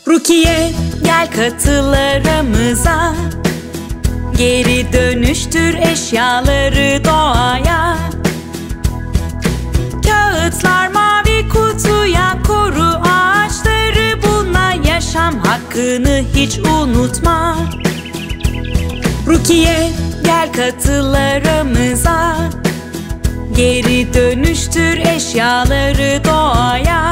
Rukiye, gel katıl aramıza. Geri dönüştür eşyaları doğaya. Kağıtlar mavi kutuya, koru ağaçları, bununla yaşam hakkını hiç unutma. Rukiye, gel katıl aramıza. Geri dönüştür eşyaları doğaya.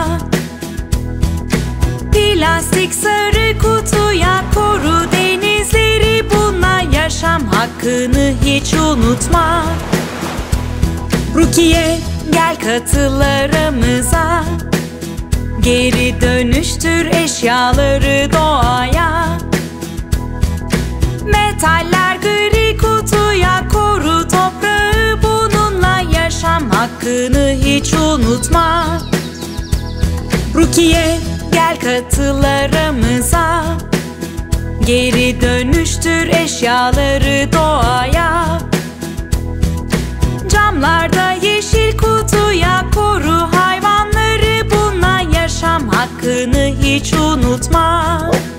Plastik sarı kutuya, koru denizleri, bununla yaşam hakkını hiç unutma. Rukiye, gel katıl aramıza. Geri dönüştür eşyaları doğaya. Metaller gri kutuya, koru toprağı, bununla yaşam hakkını hiç unutma. Rukiye, gel katıl aramıza. Geri dönüştür eşyaları doğaya. Camlarda yeşil kutuya, koru hayvanları, bununla yaşam hakkını hiç unutma.